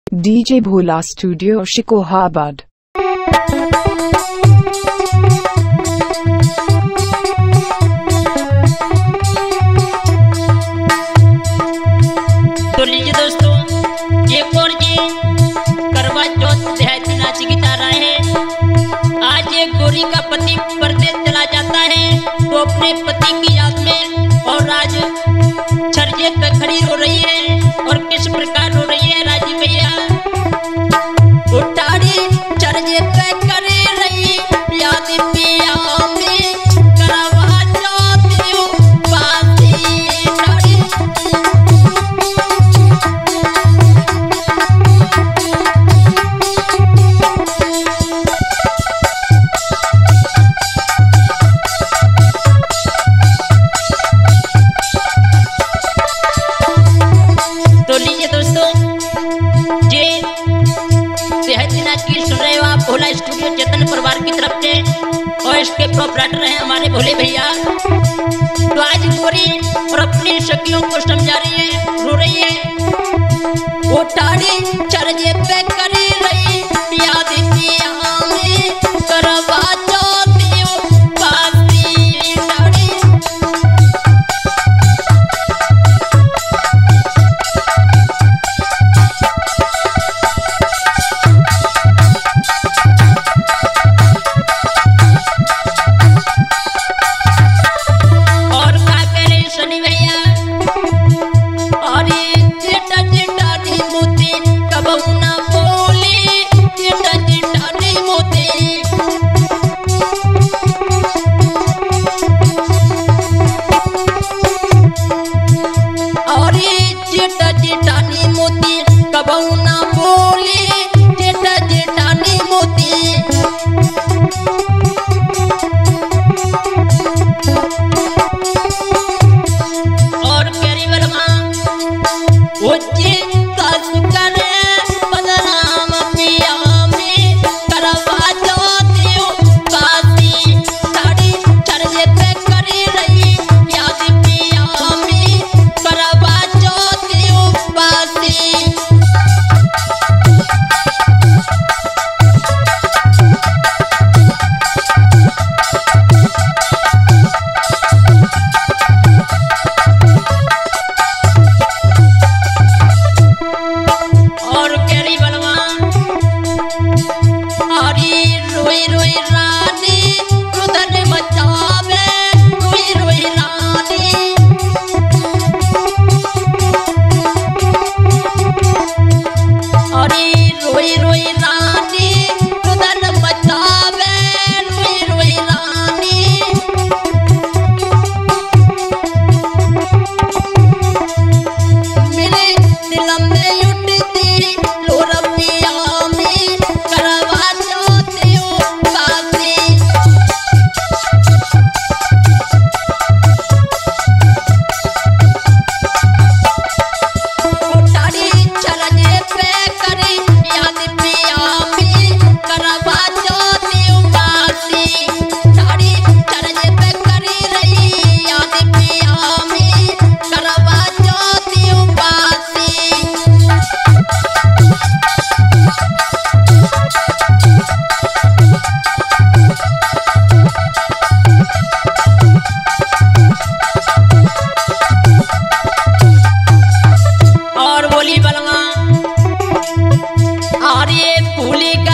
DJ Bhola Studio Shikohabad. तो लीजिए दोस्तों, एक और जी करवा चौथ देहाती नाच गिटा रहे हैं। आज एक गोरी का पति परदेश चला जाता है तो अपने पति की याद में और आज छरजे पे खड़ी हो रही है। और किस प्रकार हो रही है राजी भैया? उठाड़ी छरजे पे करे रही याद पिया में करवा चौथ बाती उठाड़ी। तो लीजिए दोस्तों, ये देहाती नाच की सुन रहे हो आप भोला स्टूडियो चेतन परिवार की तरफ से, और इसके प्रोपराइटर हैं हमारे भोले भैया। तो आज गोरी और अपनी सखियों को समझा रही है, रो रही है। उठाड़ी चरजे पे करी रही याद पिया में करवा चौथ बाती उठाड़ी। और का करे सनी भैया? अरे जेटा जेटा नी मोती कबहू ना बोली, जेटा जेटा नी मोती। अरे जेटा जेटा नी मोती कबहू ना बोली, जेटा जेटा नी मोती। और प्यारी वर्मा उच्चे सासु करे बदनाम पिया में करवा चौथ बाती साड़ी चरजे पे करी रही याद पिया में करवा चौथ बाती। और कैरी बलवा अरे रोई रोई रानी रुदन मचावे, रोई रोई रानी। अरे रोई रोई रानी रुदन मचावे, रोई रोई रानी। मेरे दिल में उठती लोर पिया में करवा चौथ बाती। उठाड़ी चरजे पे करी याद पिया में करवा चौथ बाती। उठाड़ी चरजे पे करी रही याद पिया में करवा चौथ बाती। और बोली बलवा अरे भूली